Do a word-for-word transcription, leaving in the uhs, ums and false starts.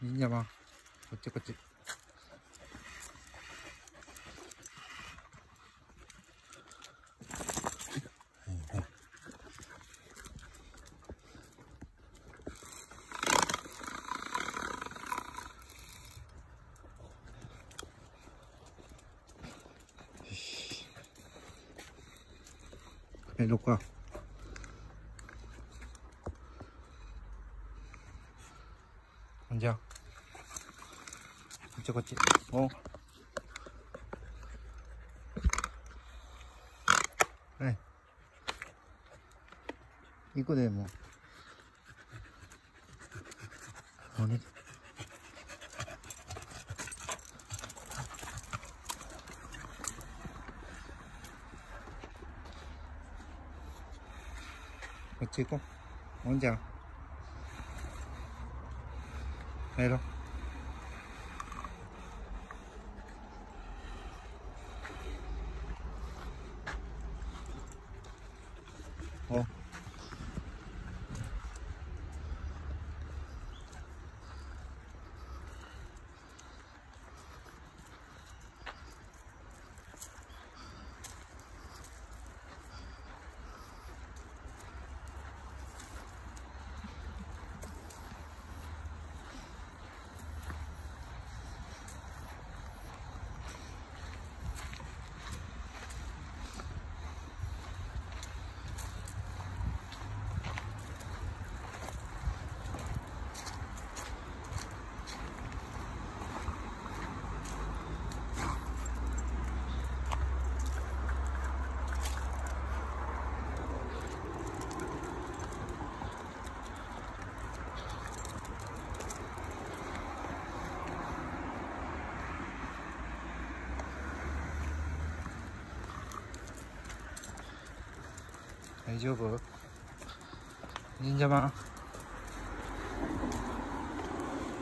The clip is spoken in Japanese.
忍者マン、こっちこっち。はいはい。よし。帰ろうか。ほんじゃ。こっちこっち。お。はい。行くでもう。あれ。こっち行こう。ほんじゃ。帰ろう。お。大丈夫？忍者マン。